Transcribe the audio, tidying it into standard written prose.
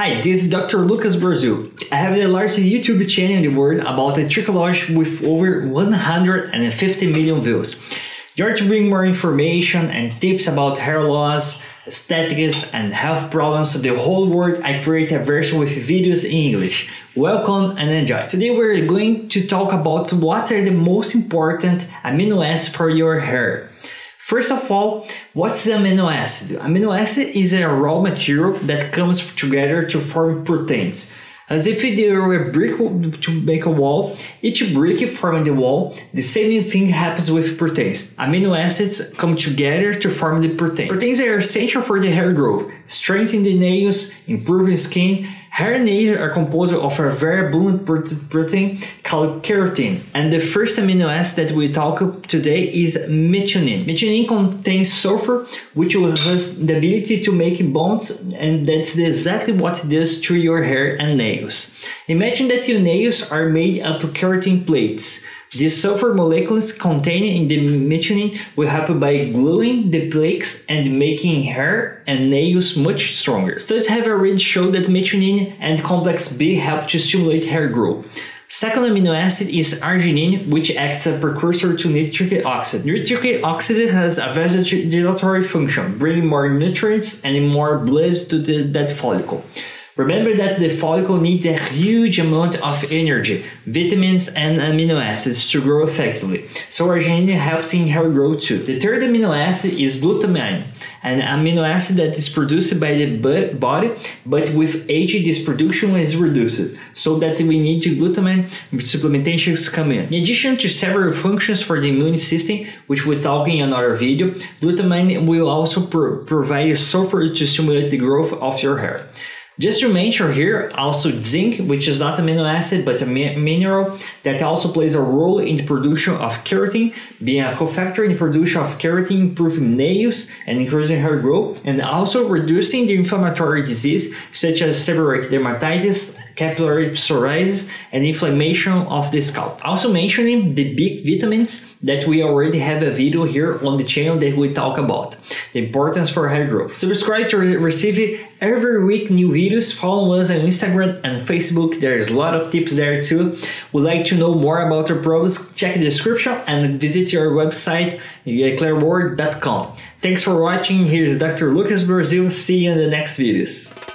Hi, this is Dr. Lucas Brazil. I have the largest YouTube channel in the world about the trichology with over 150 million views. Here to bring more information and tips about hair loss, aesthetics and health problems to the whole world, I create a version with videos in English. Welcome and enjoy. Today we're going to talk about what are the most important amino acids for your hair. First of all, what's the amino acid? Amino acid is a raw material that comes together to form proteins. As if they were a brick to make a wall, each brick forming the wall, the same thing happens with proteins. Amino acids come together to form the protein. Proteins are essential for the hair growth, strengthening the nails, improving skin. Hair and nails are composed of a very abundant protein called keratin. And the first amino acid that we talk about today is methionine. Methionine contains sulfur, which has the ability to make bonds, and that's exactly what it does to your hair and nails. Imagine that your nails are made up of keratin plates. These sulfur molecules contained in the methionine will help by gluing the plates and making hair and nails much stronger. Studies have already shown that methionine and complex B help to stimulate hair growth. Second amino acid is arginine, which acts as a precursor to nitric oxide. Nitric oxide has a vasodilatory function, bringing more nutrients and more blood to that follicle. Remember that the follicle needs a huge amount of energy, vitamins and amino acids to grow effectively, so arginine helps in hair growth too. The third amino acid is glutamine, an amino acid that is produced by the body, but with age this production is reduced, so that we need glutamine supplementations come in. In addition to several functions for the immune system, which we'll talk in another video, glutamine will also provide sulfur to stimulate the growth of your hair. Just to mention here, also zinc, which is not amino acid but a mineral that also plays a role in the production of keratin, being a cofactor in the production of keratin, improving nails and increasing hair growth, and also reducing the inflammatory disease such as seborrheic dermatitis, capillary psoriasis, and inflammation of the scalp. Also mentioning the big vitamins that we already have a video here on the channel that we talk about. The importance for hair growth. Subscribe to receive every week new videos. Follow us on Instagram and Facebook. There's a lot of tips there too. Would like to know more about our products? Check the description and visit your website clareword.com. Thanks for watching. Here's Dr. Lucas Brazil. See you in the next videos.